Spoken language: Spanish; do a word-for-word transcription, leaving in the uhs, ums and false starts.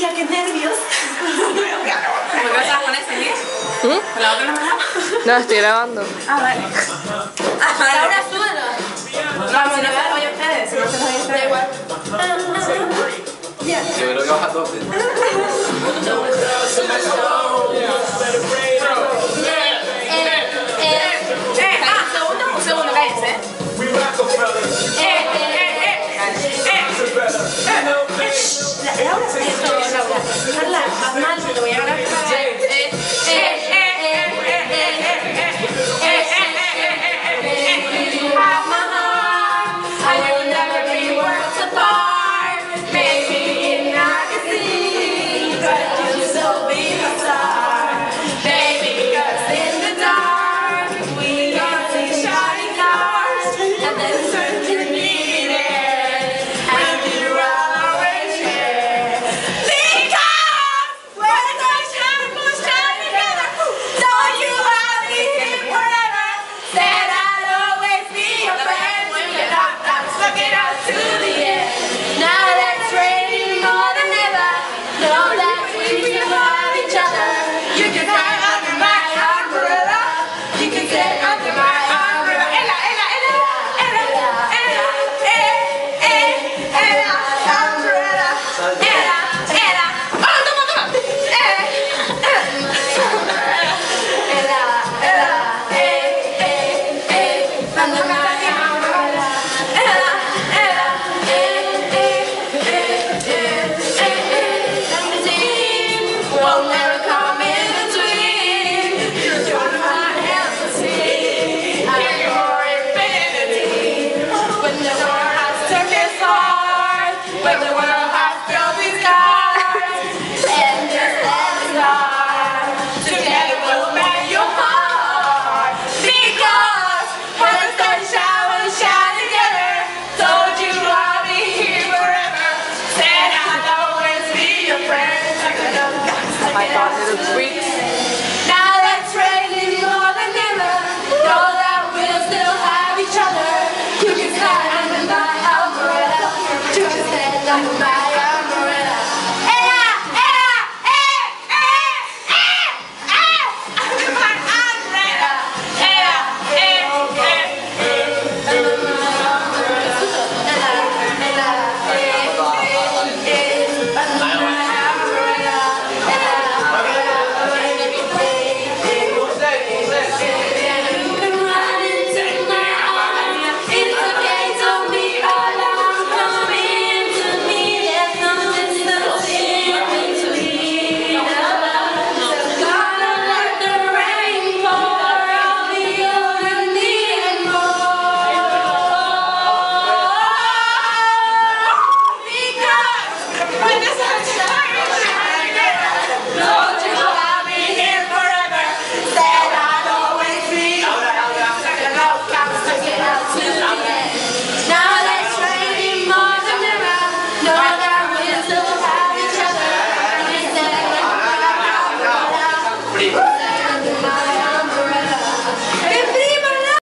Hostia, qué nervios. ¿Por qué vas con ese, Liz? ¿Mm? ¿Con la otra no me da? No, estoy grabando. Ah, vale. Ahora súbelo. Vamos, no se los oye a ustedes. No se los oye a ustedes. Da igual. Yo creo que baja doble. Eh, ah, segundo, un segundo, cállense. Eh, eh, eh, eh, eh, Laura, esto, Laura. Carla, vas mal, te voy a ganar. Eh, eh, eh, eh, I will never be worlds apart. Maybe not to see, but you still be a star. Baby, because in the dark we all see shining stars, and then certainly need it, and you will always share. Because we're the shine, we'll shine together. So you will be here forever. Said I'd always be your friend when you thought I was looking up to the end. Now that's raining more than ever. Know that we still have each other. You can hide under my umbrella. You can sit under my umbrella. Ella, Ella, Ella, Ella, Ella, eh, eh, Ella, umbrella. Ella, Ella. Oh, toma, toma. Eh, eh. Ella, Ella, eh, eh, eh, under my umbrella. Ella, Ella, eh, eh, eh, eh, eh, and the team will never come in between. You're my empathy, I'm your infinity. When the world has took its heart, when the world has filled these scars, and just let it start. Together we'll make your heart. Because when the sunshine will shine together, told you I'll be here forever. Said I'll always be your friend. I thought it was weeks. Now that's raining more than ever. Know that we'll still have each other. You can stand under my umbrella. You can stand under my umbrella. Ella, Ella, eh, eh, eh, eh, under my umbrella. Ella, eh, eh, eh, under my umbrella. Ella, Ella, eh, eh, eh, under my umbrella. Ella. Now that's raining more than ever. No.